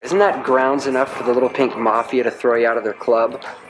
Isn't that grounds enough for the Little Pink Mafia to throw you out of their club?